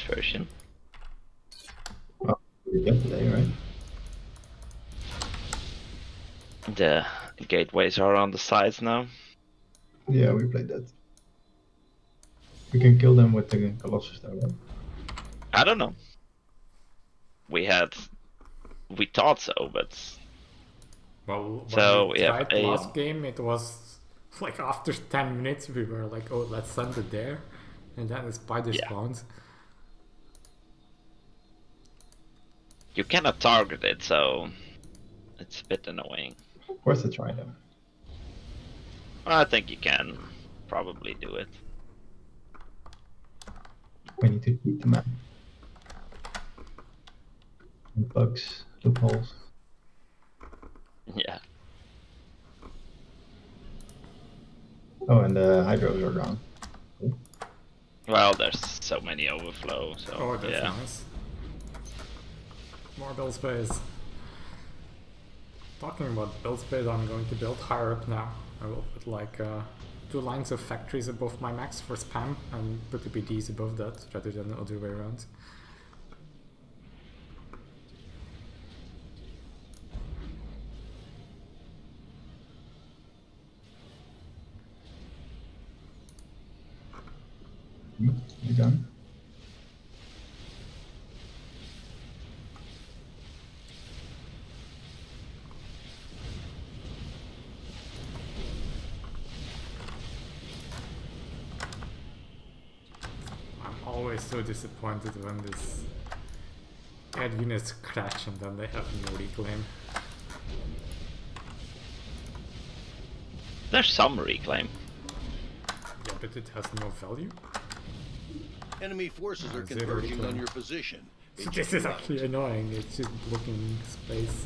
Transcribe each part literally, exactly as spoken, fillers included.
version. Well, we get today, right? The gateways are on the sides now. Yeah, we played that. We can kill them with the Colossus though, right? I don't know. We had, we thought so, but Well, when so we we have tried a last game, it was like after ten minutes we were like, oh, let's send it there, and then the spider Yeah. spawns. you cannot target it, so it's a bit annoying. Worth a try though. I think you can probably do it. We need to keep the map. And bugs, loopholes. Yeah. Oh, and the hydros are gone. Well, there's so many overflow, so Oh, that's yeah. nice. More build space. Talking about build space, I'm going to build higher up now. I will put like uh, two lines of factories above my max for spam and put the B Ds above that rather than the other way around. Hmm, you done? I'm always so disappointed when this air units crash and then they have no reclaim. There's some reclaim. Yeah, but it has no value. Enemy forces are Uh, zero converging reclaim. on your position. So this is actually annoying, it's just blocking space.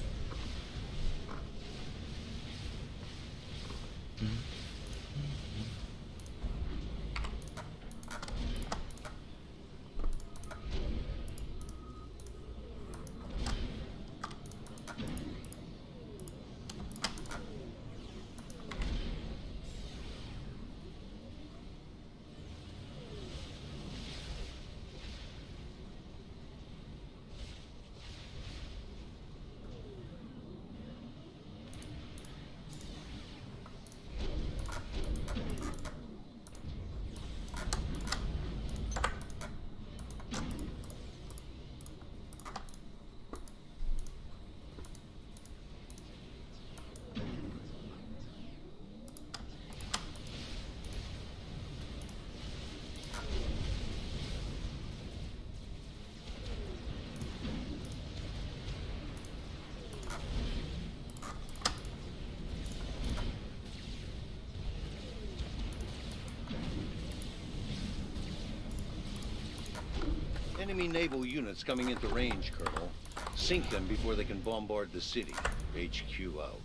Enemy naval units coming into range, Colonel. Sink them before they can bombard the city. H Q out.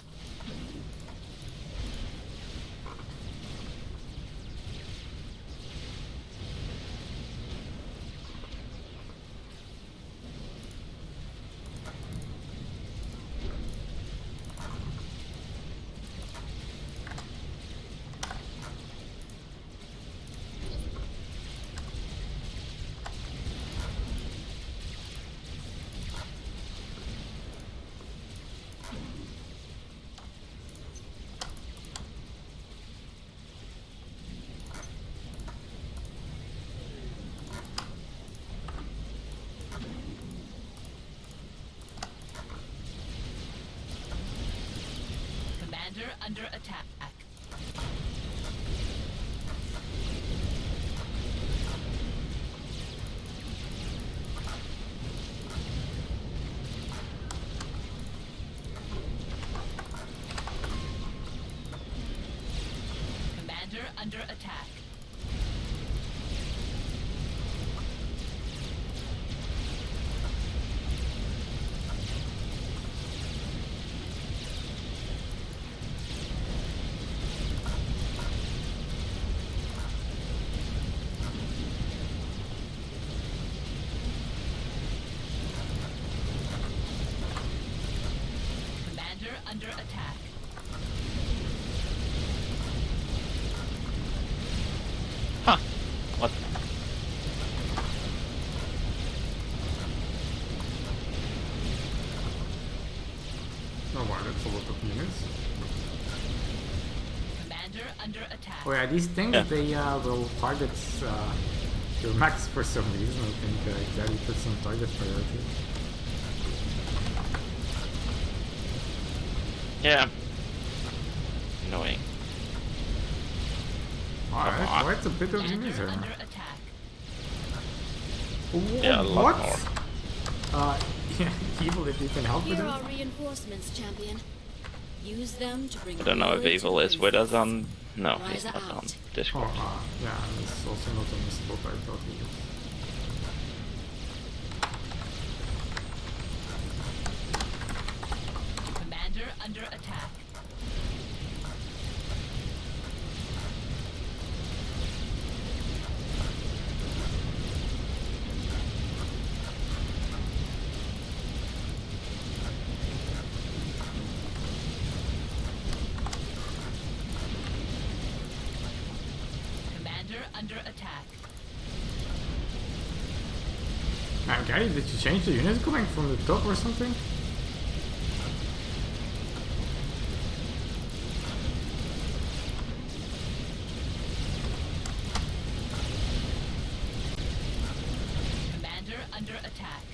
Commander under attack. Commander under attack. Commander under attack. Huh. What? a lot of units. Commander under attack. Oh yeah, these things, Yeah. they uh, will target uh, your max for some reason. I think uh, Gary put some target priority. Yeah. Annoying. Alright, on. quite a bit of Commander units here. under attack. Yeah, a lot What? more. Uh, yeah, Evil, if you can help with Here it. are reinforcements, champion. Use them to bring I don't know if glory to Evil is with us princess. on... No, he's Rise not on out. Oh, Discord. uh, yeah, and it's also not on the spot I thought he was. Commander under attack. Commander under attack. Man, Gary, did you change the units coming from the top or something? Commander under attack.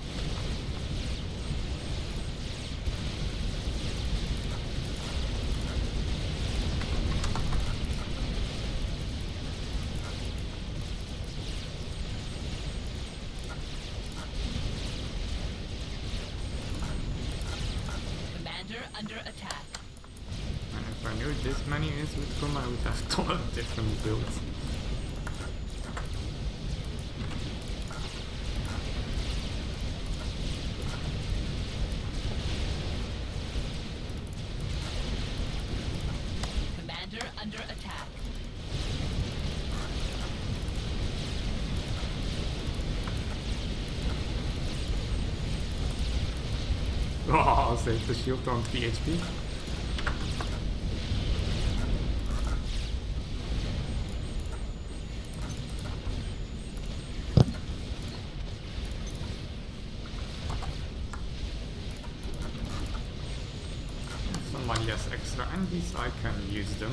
Commander under attack. And if I knew this many units would come, I would have done a different build. Commander under attack. Oh, save the shield on three H P. If somebody has extra envies, I can use them.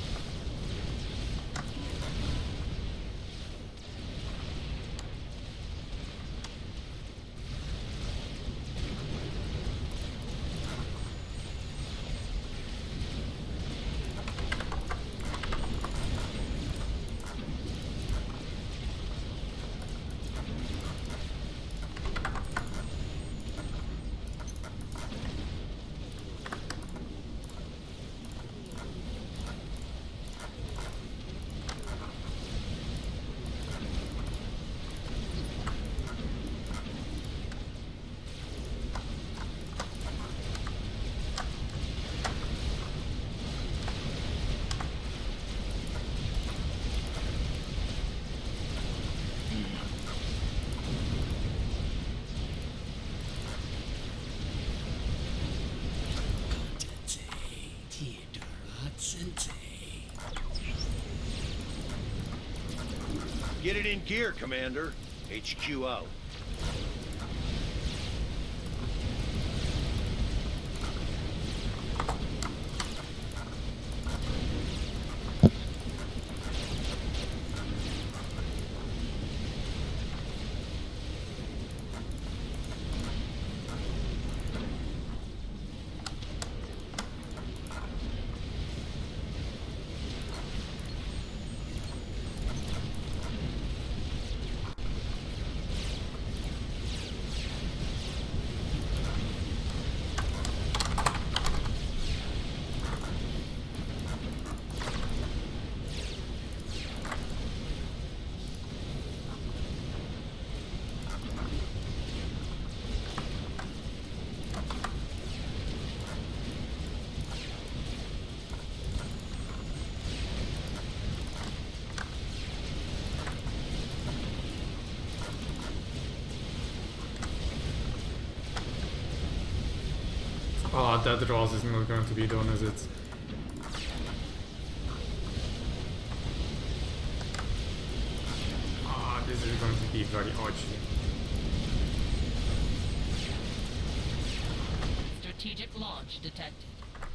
Get it in gear, Commander. H Q out. Oh, that draws is not going to be done, is it? Ah, this is going to be very archy. Strategic launch detected.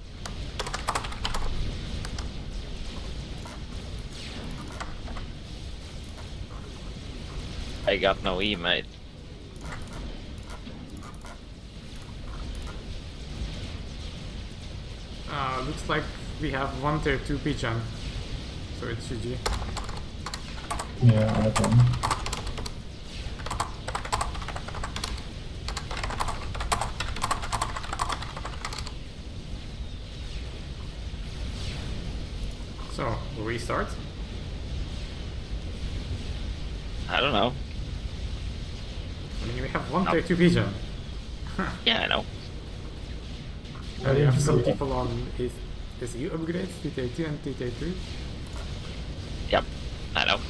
I got no E, mate. Uh, looks like we have one tier two P-Gen. So it's G G. Yeah, I have one. So, will we start? I don't know. I mean, we have one No. tier two P-Gen. Yeah, I know. And we have some people on his, his U upgrades, T T two and T T three. Yep, I know.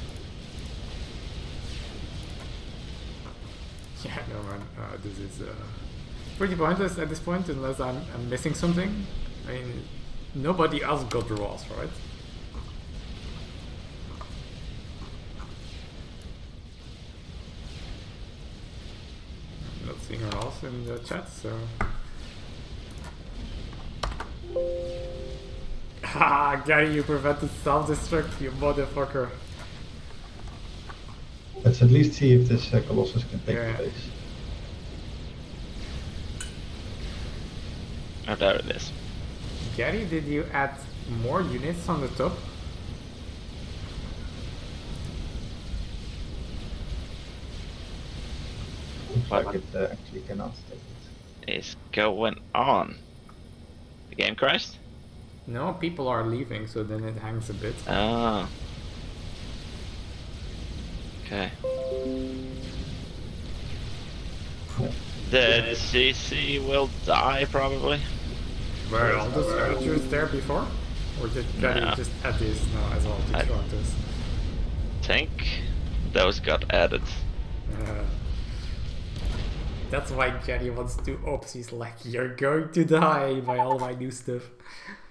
Yeah, no man, uh, this is uh, pretty pointless at this point unless I'm, I'm missing something. I mean, nobody else got draws, right? I'm not seeing her else in the chat, so... Haha, Gary, you prevented self-destruct, you motherfucker. Let's at least see if this uh, Colossus can take Yeah. the base. Oh, there it is. Gary, did you add more units on the top? Looks like it uh, actually cannot take it. Is going on? The game crashed? No, people are leaving, so then it hangs a bit. Oh. Okay. Yeah. The C C will die probably. Were all those archers there before? Or did Gary No. just add this now as well to I- Toronto's? Think those got added. Uh, that's why Gary wants to ops. He's like, you're going to die by all my new stuff.